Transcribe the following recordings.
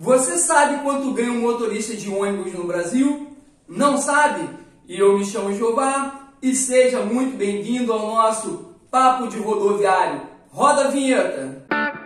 Você sabe quanto ganha um motorista de ônibus no Brasil? Não sabe? E eu me chamo Jeová e seja muito bem-vindo ao nosso Papo de Rodoviário. Roda a vinheta!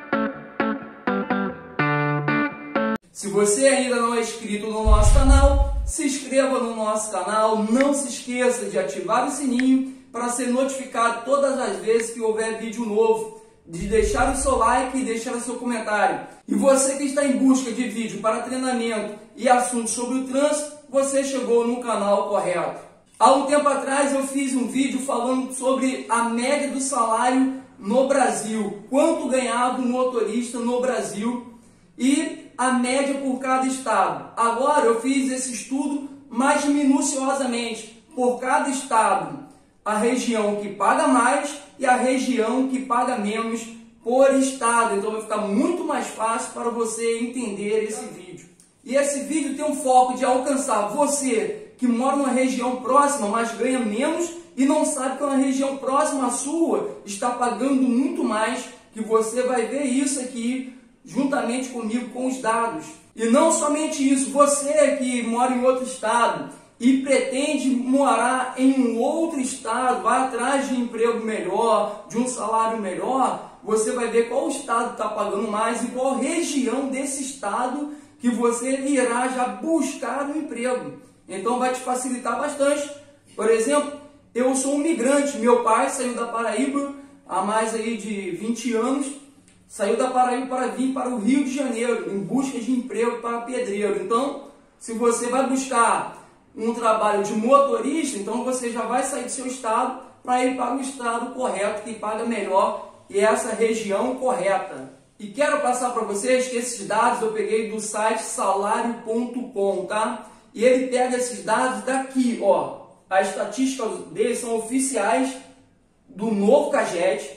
Se você ainda não é inscrito no nosso canal, se inscreva no nosso canal, não se esqueça de ativar o sininho para ser notificado todas as vezes que houver vídeo novo, de deixar o seu like e deixar o seu comentário. E você que está em busca de vídeo para treinamento e assuntos sobre o trânsito, você chegou no canal correto. Há um tempo atrás eu fiz um vídeo falando sobre a média do salário no Brasil, quanto ganhava um motorista no Brasil e a média por cada estado. Agora eu fiz esse estudo mais minuciosamente por cada estado, a região que paga mais e a região que paga menos por estado. Então vai ficar muito mais fácil para você entender esse vídeo. E esse vídeo tem um foco de alcançar você que mora numa região próxima, mas ganha menos e não sabe que uma região próxima à sua está pagando muito mais, que você vai ver isso aqui juntamente comigo com os dados. E não somente isso, você que mora em outro estado e pretende morar em um outro estado, vai atrás de um emprego melhor, de um salário melhor, você vai ver qual estado está pagando mais e qual região desse estado que você irá já buscar um emprego. Então vai te facilitar bastante. Por exemplo, eu sou um migrante, meu pai saiu da Paraíba há mais aí de 20 anos, saiu da Paraíba para vir para o Rio de Janeiro em busca de emprego para pedreiro. Então, se você vai buscar um trabalho de motorista, então você já vai sair do seu estado para ir para o estado correto, que paga melhor, e essa região correta. E quero passar para vocês que esses dados eu peguei do site salário.com, tá? E ele pega esses dados daqui, ó. As estatísticas deles são oficiais do Novo Caged,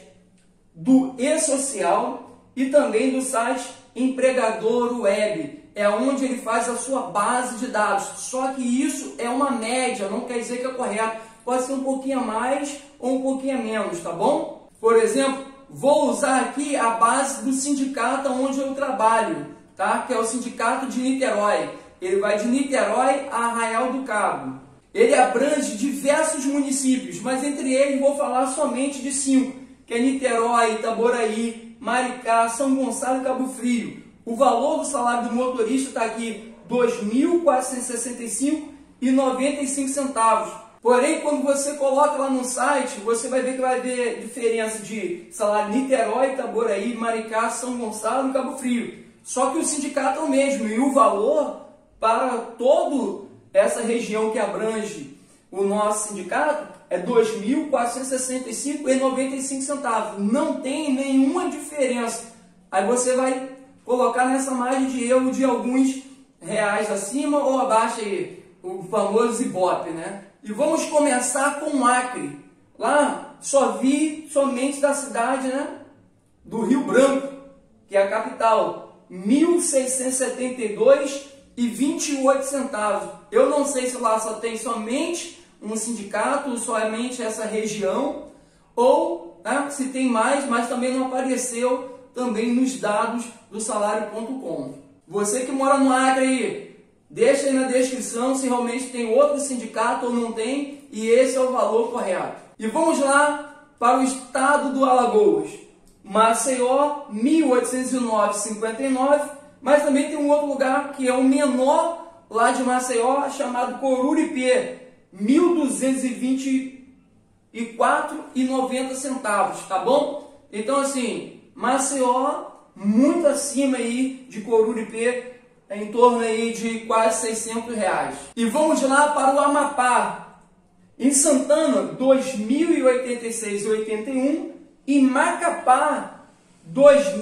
do E-Social e também do site Empregador Web. É onde ele faz a sua base de dados. Só que isso é uma média, não quer dizer que é correto. Pode ser um pouquinho a mais ou um pouquinho a menos, tá bom? Por exemplo, vou usar aqui a base do sindicato onde eu trabalho, tá? Que é o Sindicato de Niterói. Ele vai de Niterói a Arraial do Cabo. Ele abrange diversos municípios, mas entre eles vou falar somente de 5, que é Niterói, Itaboraí, Maricá, São Gonçalo e Cabo Frio. O valor do salário do motorista está aqui R$ 2.465,95. Porém, quando você coloca lá no site, você vai ver que vai ver diferença de salário Niterói, Itaboraí, Maricá, São Gonçalo e Cabo Frio. Só que o sindicato é o mesmo e o valor para toda essa região que abrange o nosso sindicato é R$ 2.465,95. Não tem nenhuma diferença. Aí você vai colocar nessa margem de erro de alguns reais acima ou abaixo aí, o famoso Ibope, né? E vamos começar com o Acre. Lá só vi somente da cidade, né, do Rio Branco, que é a capital, R$ 1.672,28. Eu não sei se lá só tem somente um sindicato, somente essa região, ou né, se tem mais, mas também não apareceu também nos dados do salário.com. Você que mora no Acre aí, deixa aí na descrição se realmente tem outro sindicato ou não tem, e esse é o valor correto. E vamos lá para o estado do Alagoas. Maceió, R$ 1.809,59, mas também tem um outro lugar que é o menor lá de Maceió, chamado Coruripe, R$ 1.224,90, tá bom? Então assim, Maceió muito acima aí de Coruripe, em torno aí de quase R$ 600. E vamos lá para o Amapá. Em Santana, R$ 2.086,81. Em Macapá, R$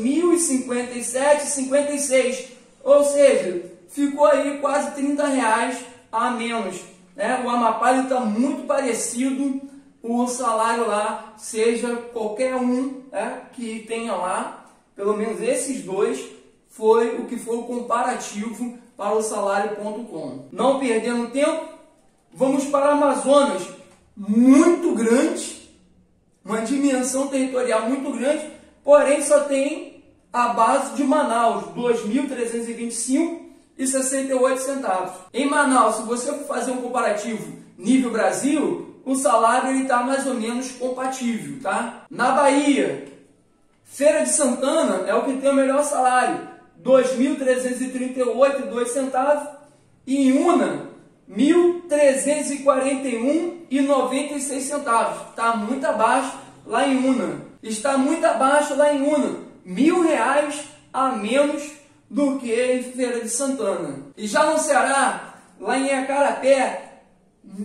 2.057,56. Ou seja, ficou aí quase R$ 30 a menos, né? O Amapá está muito parecido, o salário lá, seja qualquer um, né, que tenha lá, pelo menos esses dois, foi o que foi o comparativo para o salário.com. Não perdendo tempo, vamos para o Amazonas, muito grande, uma dimensão territorial muito grande, porém só tem a base de Manaus, R$ 2.325,68. Em Manaus, se você for fazer um comparativo nível Brasil, o salário está mais ou menos compatível, tá? Na Bahia, Feira de Santana é o que tem o melhor salário, R$ 2.338,02, e em Una, R$ 1.341,96. Está muito abaixo lá em Una. Está muito abaixo lá em Una, R$ 1.000 a menos do que em Feira de Santana. E já no Ceará, lá em Acarapé, R$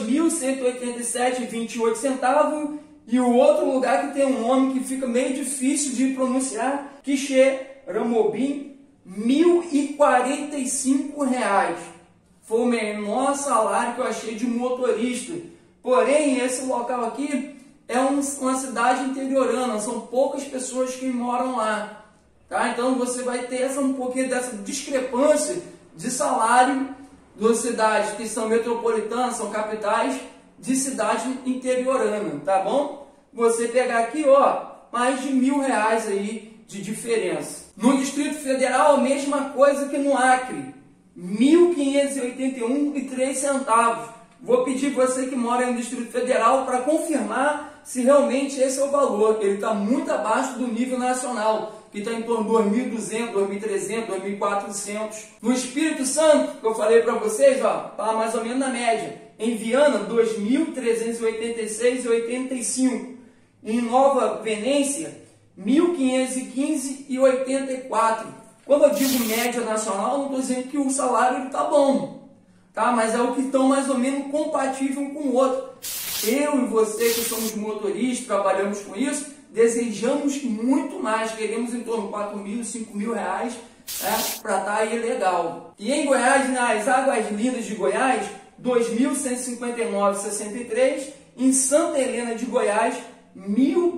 2.187,28, e o outro lugar que tem um nome que fica meio difícil de pronunciar, Quixeramobim, R$ 1.045. Foi o menor salário que eu achei de motorista. Porém, esse local aqui é uma cidade interiorana, são poucas pessoas que moram lá. Tá? Então você vai ter um pouquinho dessa discrepância de salário das cidades que são metropolitanas, são capitais, de cidade interiorana, tá bom? Você pegar aqui, ó, mais de R$ 1.000 aí de diferença. No Distrito Federal, a mesma coisa que no Acre, R$ 1.581,03. Vou pedir você que mora no Distrito Federal para confirmar se realmente esse é o valor. Ele está muito abaixo do nível nacional, que está em torno de 2.200, 2.300, 2.400. No Espírito Santo, que eu falei para vocês, ó, está mais ou menos na média. Em Viana, 2.386,85. Em Nova Venécia, 1.515,84. Quando eu digo média nacional, não estou dizendo que o salário está bom, tá? Mas é o que estão mais ou menos compatível um com o outro. Eu e você que somos motoristas, trabalhamos com isso, desejamos muito mais, queremos em torno de R$ 4.000, R$ 5.000, para estar aí legal. E em Goiás, nas Águas Lindas de Goiás, R$ 2.159,63. Em Santa Helena de Goiás, R$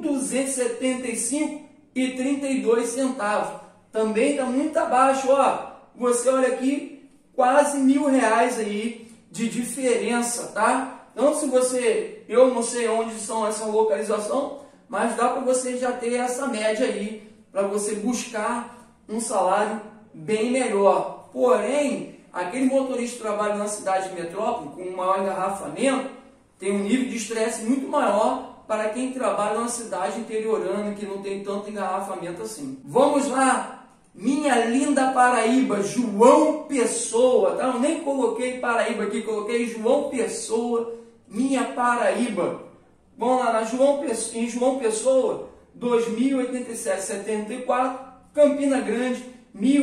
1.275,32. Também está muito abaixo, ó. Você olha aqui, quase R$ 1.000 aí de diferença, tá? Então, se você, eu não sei onde são essa localização, mas dá para você já ter essa média aí, para você buscar um salário bem melhor. Porém, aquele motorista que trabalha na cidade de metrópole, com um maior engarrafamento, tem um nível de estresse muito maior para quem trabalha na cidade interiorana, que não tem tanto engarrafamento assim. Vamos lá! Minha linda Paraíba, João Pessoa, tá? Eu nem coloquei Paraíba aqui, coloquei João Pessoa, minha Paraíba. Vamos lá, em João Pessoa, 2.087,74, Campina Grande, R$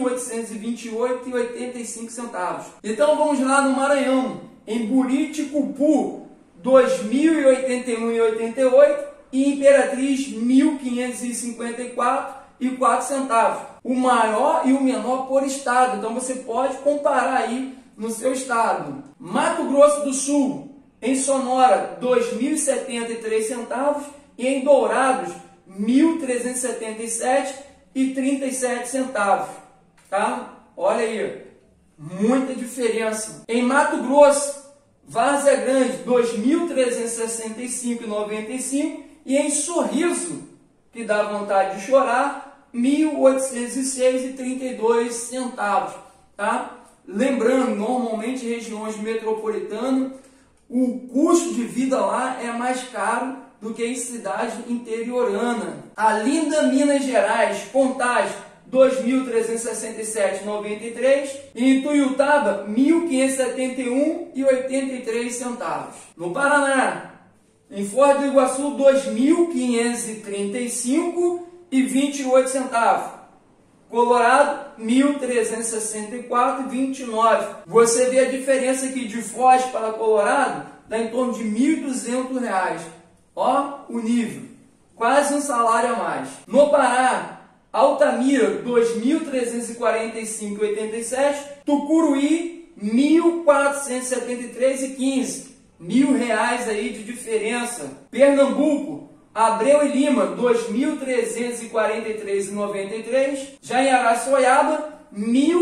1.828,85. Então vamos lá no Maranhão, em Buriticupu, R$ 2.081,88 e Imperatriz, R$ 1.554,04. O maior e o menor por estado, então você pode comparar aí no seu estado. Mato Grosso do Sul, em Sonora, R$ 2.073 e em Dourados, R$ 1.377,37. Tá? Olha aí, muita diferença. Em Mato Grosso, Várzea Grande, R$ 2.365,95 e em Sorriso, que dá vontade de chorar, R$ 1.806,32. Tá? Lembrando, normalmente em regiões metropolitanas, o custo de vida lá é mais caro do que em cidade interiorana. A linda Minas Gerais, Contagem, R$ 2.367,93 e em Tuiutaba, R$ 1.571,83. No Paraná, em Foz do Iguaçu, R$ 2.535,28. Colorado, R$ 1.364,29. Você vê a diferença aqui de Foz para Colorado, dá em torno de R$ 1.200. Ó, o nível. Quase um salário a mais. No Pará, Altamira, R$ 2.345,87. Tucuruí, R$ 1.473,15. R$ 1.000 aí de diferença. Pernambuco, Abreu e Lima, R$ 2.343,93. Já em Araçoiaba, R$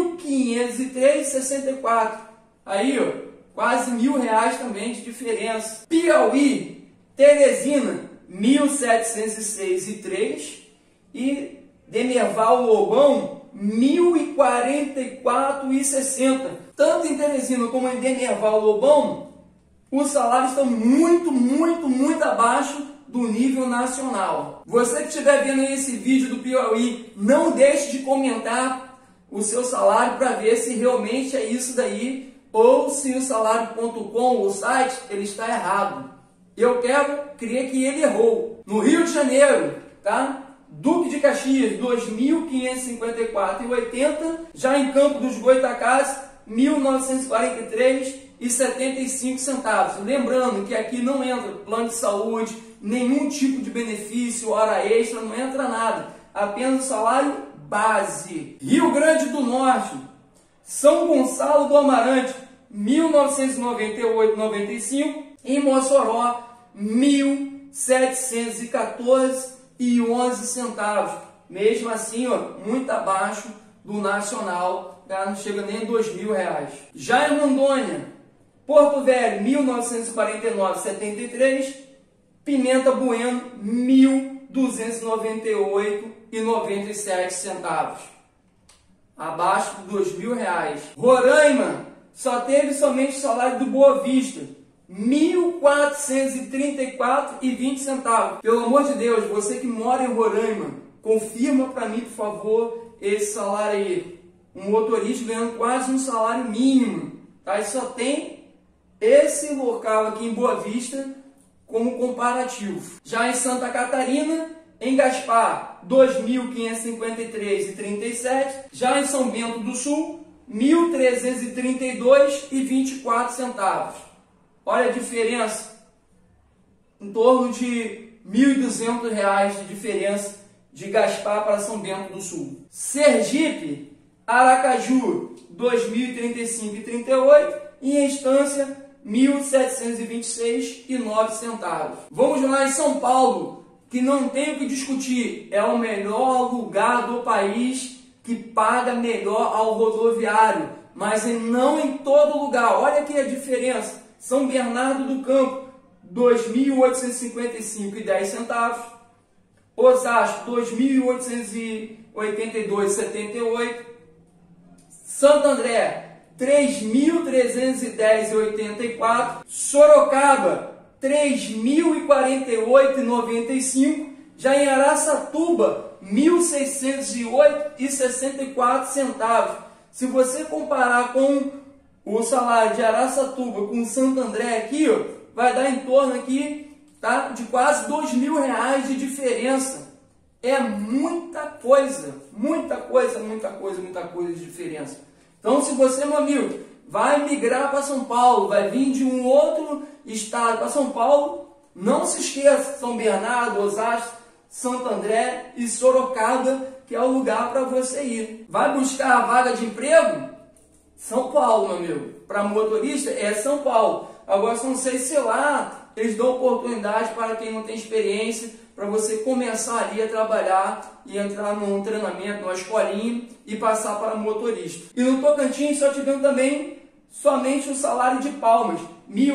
1.503,64. Aí, ó, quase R$ 1.000 também de diferença. Piauí, Teresina, R$ 1.706,03. E Demerval Lobão, R$ 1.044,60. Tanto em Teresina como em Demerval Lobão, os salários estão muito abaixo do nível nacional. Você que estiver vendo esse vídeo do Piauí, não deixe de comentar o seu salário para ver se realmente é isso daí ou se o salário.com, o site, ele está errado. Eu quero crer que ele errou. No Rio de Janeiro, tá? Duque de Caxias, R$ 2.554,80. Já em Campo dos Goitacazes, R$ 1.943,75. Lembrando que aqui não entra plano de saúde, nenhum tipo de benefício, hora extra, não entra nada. Apenas o salário base. Rio Grande do Norte, São Gonçalo do Amarante, R$ 1.998,95. Em Mossoró, R$ 1.714,11. Mesmo assim, ó, muito abaixo do nacional, tá? Não chega nem a R$ 2.000. Já em Rondônia, Porto Velho, R$ 1.949,73. Pimenta Bueno, R$ 1.298,97. Abaixo de R$ 2.000. Roraima só teve somente o salário do Boa Vista, R$ 1.434,20. Pelo amor de Deus, você que mora em Roraima, confirma para mim, por favor, esse salário aí. Um motorista ganhando quase um salário mínimo, tá? E só tem esse local aqui em Boa Vista como comparativo. Já em Santa Catarina, em Gaspar, R$ 2.553,37. Já em São Bento do Sul, R$ 1.332,24. Olha a diferença, em torno de R$ 1.200 de diferença de Gaspar para São Bento do Sul. Sergipe, Aracaju, R$ 2.035,38 e em Estância, R$ 1.726,09. Vamos lá em São Paulo, que não tem o que discutir, é o melhor lugar do país que paga melhor ao rodoviário, mas não em todo lugar. Olha aqui a diferença. São Bernardo do Campo, R$ 2.855,10. Osasco, R$ 2.882,78. Santo André, R$ 3.310,84. Sorocaba, R$ 3.048,95. Já em Araçatuba, R$ 1.608,64. Se você comparar com o salário de Araçatuba com Santo André aqui, ó, vai dar em torno aqui, tá, de quase R$ 2.000 de diferença. É muita coisa de diferença. Então, se você, meu amigo, vai migrar para São Paulo, vai vir de um outro estado para São Paulo, não se esqueça, São Bernardo, Osasco, Santo André e Sorocaba, que é o lugar para você ir. Vai buscar a vaga de emprego? São Paulo, meu amigo. Para motorista é São Paulo. Agora, não sei se lá eles dão oportunidade para quem não tem experiência, para você começar ali a trabalhar e entrar num treinamento, numa escolinha e passar para motorista. E no Tocantins só tivemos também somente o salário de Palmas, R$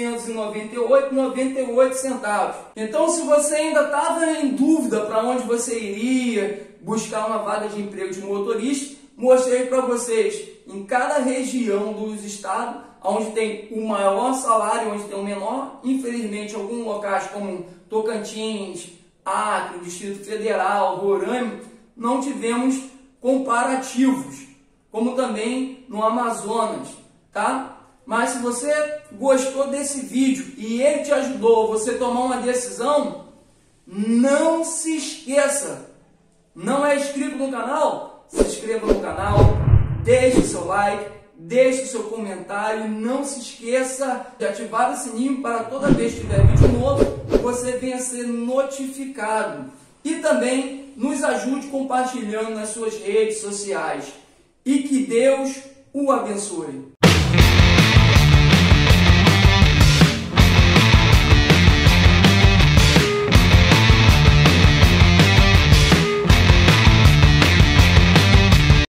1.898,98. Então, se você ainda estava em dúvida para onde você iria buscar uma vaga de emprego de motorista, mostrei para vocês em cada região dos estados, onde tem o maior salário, onde tem o menor. Infelizmente, alguns locais como Tocantins, Acre, Distrito Federal, Roraima, não tivemos comparativos, como também no Amazonas, tá? Mas se você gostou desse vídeo e ele te ajudou a você tomar uma decisão, não se esqueça, não é inscrito no canal? Se inscreva no canal, deixe o seu like, deixe o seu comentário, não se esqueça de ativar o sininho para toda vez que tiver vídeo novo, você venha ser notificado. E também nos ajude compartilhando nas suas redes sociais. E que Deus o abençoe.